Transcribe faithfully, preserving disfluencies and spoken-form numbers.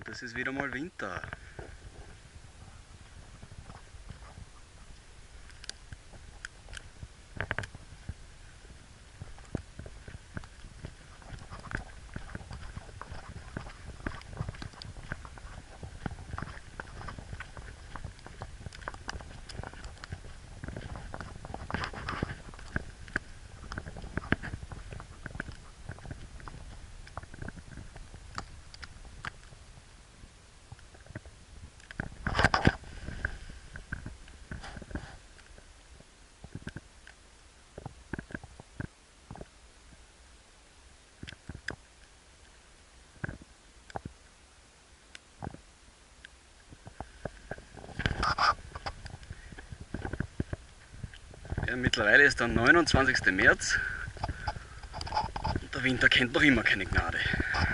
Und es ist wieder mal Winter. Ja, mittlerweile ist der neunundzwanzigste März und der Winter kennt noch immer keine Gnade.